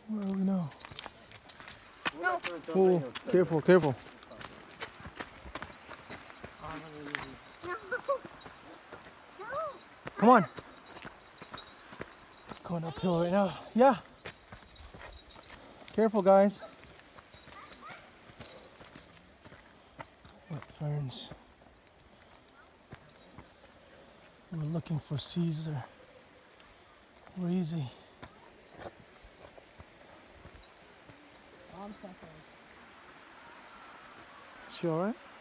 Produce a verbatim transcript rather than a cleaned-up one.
Where are we now? No. Oh, careful, careful. No. No. Come on. Going uphill right now. Yeah. Careful, guys. Wet ferns. We're looking for Caesar. Where is he? She alright?